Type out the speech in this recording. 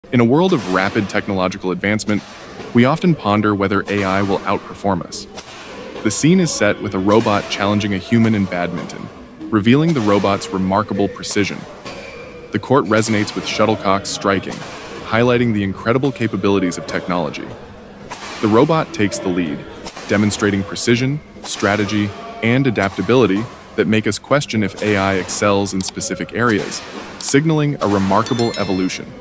In a world of rapid technological advancement, we often ponder whether AI will outperform us. The scene is set with a robot challenging a human in badminton, revealing the robot's remarkable precision. The court resonates with shuttlecocks striking, highlighting the incredible capabilities of technology. The robot takes the lead, demonstrating precision, strategy, and adaptability that make us question if AI excels in specific areas, signaling a remarkable evolution.